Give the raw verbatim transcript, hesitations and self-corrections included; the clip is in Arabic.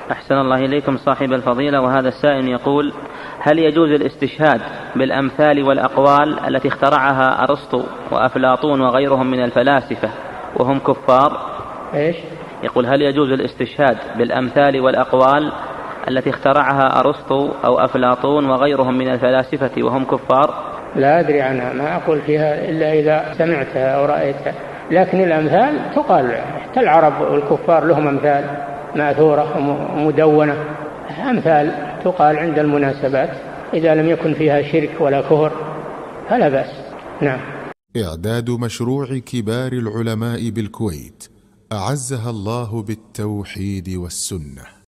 أحسن الله إليكم صاحب الفضيلة. وهذا السائل يقول: هل يجوز الاستشهاد بالأمثال والأقوال التي اخترعها أرسطو وأفلاطون وغيرهم من الفلاسفة وهم كفار؟ إيش؟ يقول: هل يجوز الاستشهاد بالأمثال والأقوال التي اخترعها أرسطو أو أفلاطون وغيرهم من الفلاسفة وهم كفار؟ لا أدري عنها، ما أقول فيها إلا إذا سمعتها أو رأيتها، لكن الأمثال تقال، حتى العرب والكفار لهم أمثال مأثورة ومدونة، أمثال تقال عند المناسبات إذا لم يكن فيها شرك ولا كفر فلا بأس. نعم. إعداد مشروع كبار العلماء بالكويت أعزها الله بالتوحيد والسنة.